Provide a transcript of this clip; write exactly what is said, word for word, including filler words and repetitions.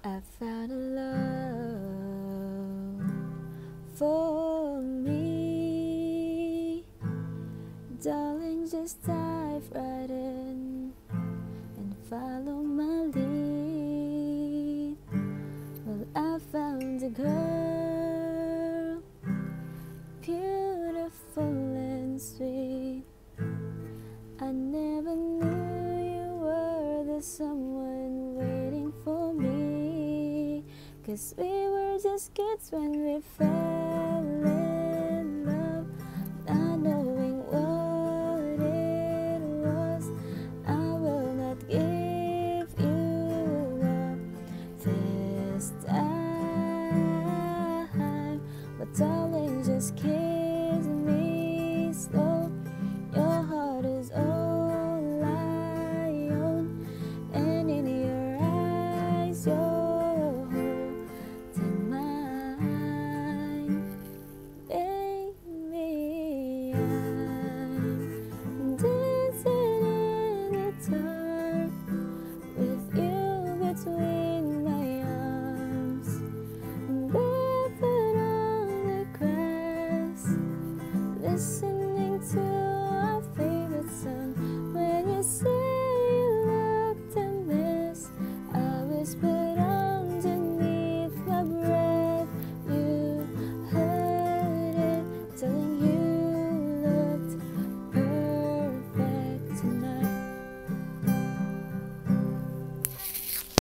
I found a love for me. Darling, just dive right in and follow my lead. Well, I found a girl, beautiful and sweet. I never knew you were the someone waiting for me. 'Cause we were just kids when we fell in love, not knowing what it was. I will not give you up this time, but darling, just kiss me slow. Your heart is all I own, and in your eyes you're holding mine. Baby, I'm dancing in the dark with you between my arms, barefoot on the grass. Listen